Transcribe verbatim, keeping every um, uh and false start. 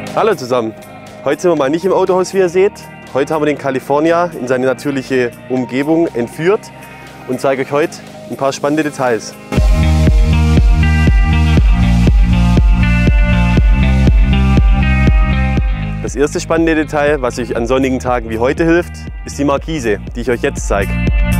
Hallo zusammen, heute sind wir mal nicht im Autohaus, wie ihr seht. Heute haben wir den California in seine natürliche Umgebung entführt und zeige euch heute ein paar spannende Details. Das erste spannende Detail, was euch an sonnigen Tagen wie heute hilft, ist die Markise, die ich euch jetzt zeige.